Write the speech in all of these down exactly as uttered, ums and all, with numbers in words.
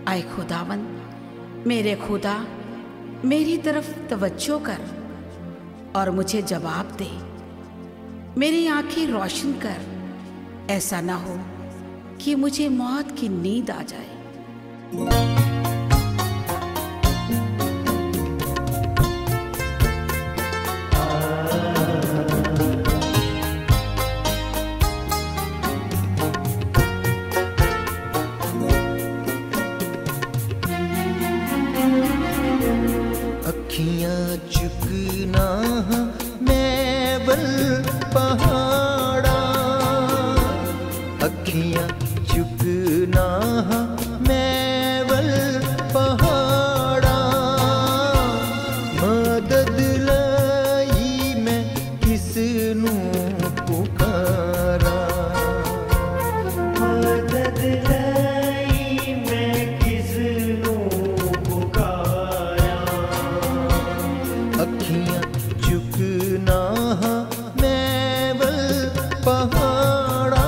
आए खुदावन, मेरे खुदा मेरी तरफ तवज्जो कर और मुझे जवाब दे, मेरी आंखें रोशन कर। ऐसा ना हो कि मुझे मौत की नींद आ जाए। अखियां चुकना मैं बल पहाड़ा, अखियां चुकना मैं बल पहाड़ा। मदद लाई मैं किसनू पुकारा, मदद लाई मैं किसनू पुकारा। अखियां चुकना मैं बल पहाड़ा,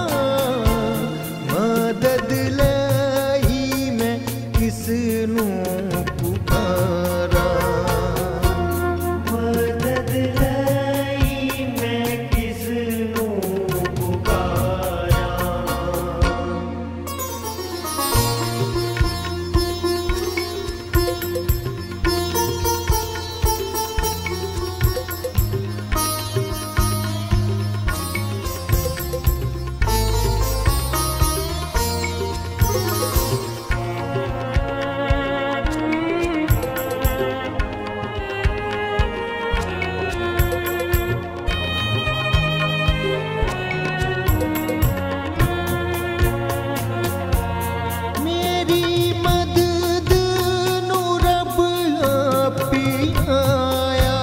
मदद लाई मैं किसनू पुकारा, मदद लाई मैं किसनू पुकारा। मेरी मदद नू रब आपी आया,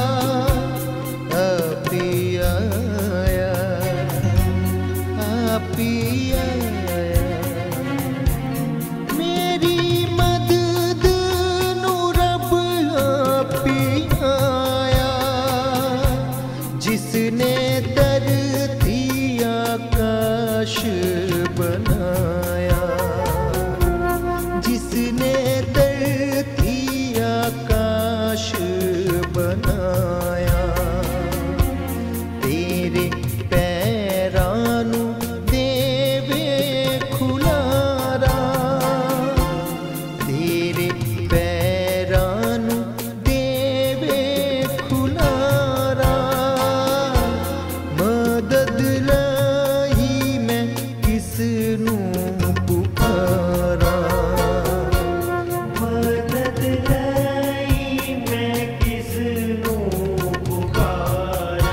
आपी आया, आपी आया। मेरी मदद नू रब आपी आया, जिसने धरती आकाश बनाया, जिसने धरती आकाश बनाया। तेरे पैरां नू देवे खुलारा, तेरे पैरां नू देवे खुलारा। मदद लाई मैं किसनू पुकारा, मदद लाई मैं किसनू पुकारा।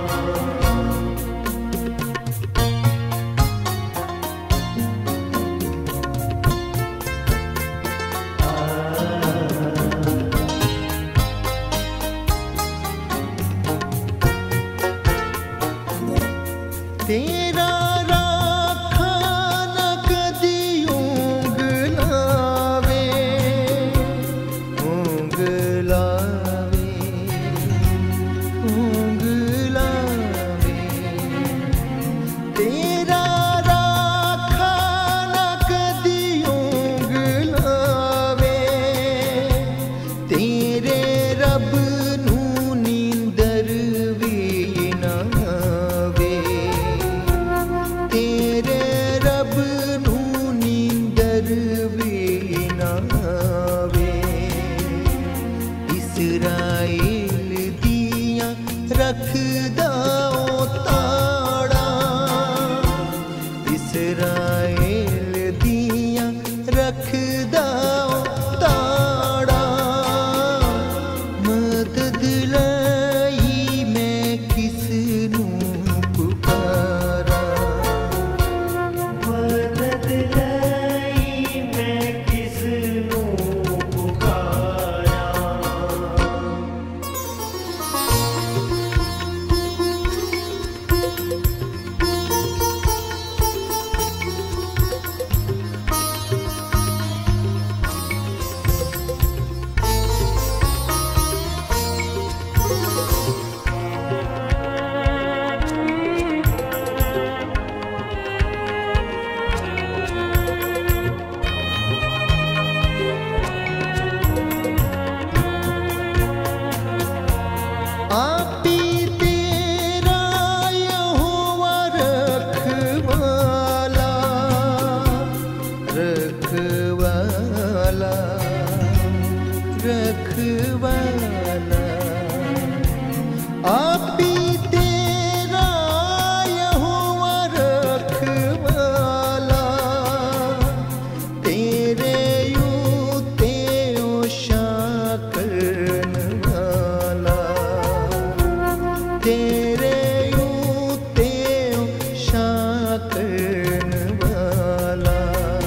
तेरा राखा न कदी ऊँग लावे, ऊँग लावे, ऊँग लावे। तेरा राखा न कदी ऊँग लावे, तेरे रब नू नींदर भी ना आवे, तेरे रब नू नींदर भी ना आवे। इस्राएल दियां रखदा ओ ताड़ा, इस्राएल दियां रखदा ओ ताड़ा। मदद लाई मैं किसनू पुकारा, मदद लाई मैं किसनू पुकारा। तेरे उत्ते शाकरन वाला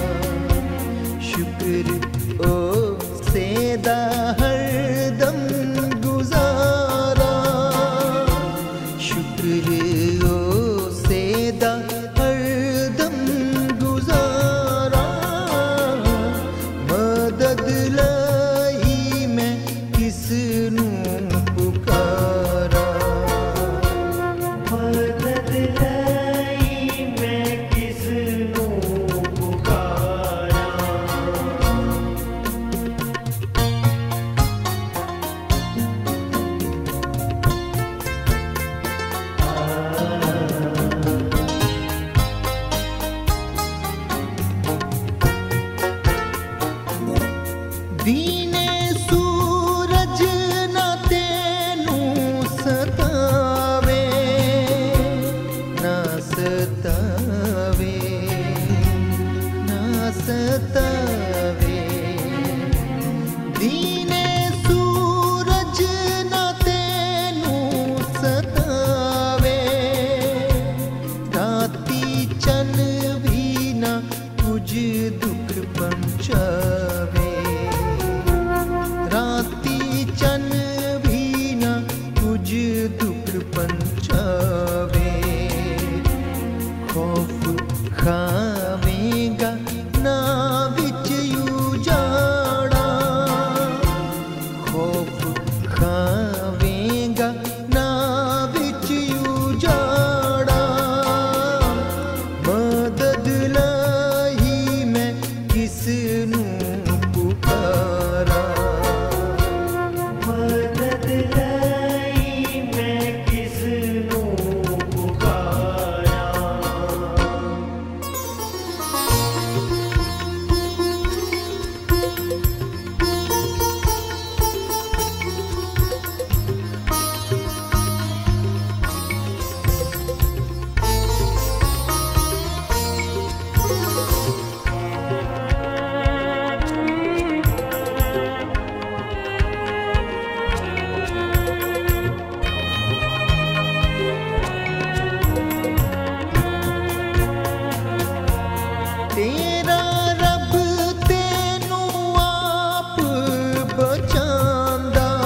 शुक्र ओ सेदा हरदम गुजारा शुक्र ओ सेदा हरदम गुजारा मदद लाई मैं किसनू पुकारा मदद लाई मैं किसनू पुकारा दीने सूरज ना तेनू सतावे ना सतावे ना सतावे दीने सूरज ना तेनू सतावे राती चन भी ना कुछ दुख पंचावे राती चन भी ना कुछ दुख पंचावे खौफ खावेगा ना बिच उजाड़ा खौफ खावेगा ना बिच उजाड़ा मदद लाई मैं किसनू पुकारा मदद लाई मैं किसनू पुकारा तेरा रब तेनू आप बचांदा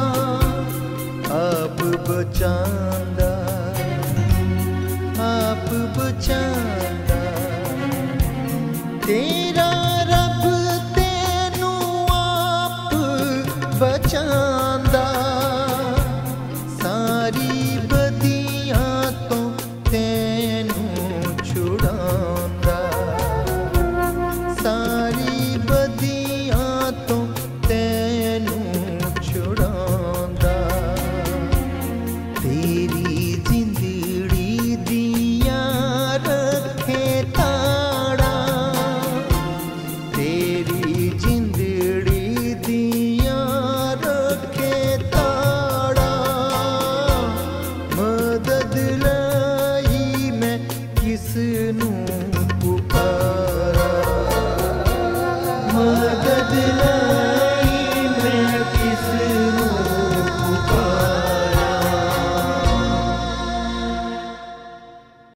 आप बचांदा आप बचांदा तेरा रब तेनू आप बचांदा सारी बदियां तो तेनू छुड़ांदा सारी बदियां तो तेनू छुड़ांदा तेरी जिंदड़ी दिया रखे ताड़ा तेरी जिंदड़ी दिया रखे ताड़ा मदद लाई मैं किसनू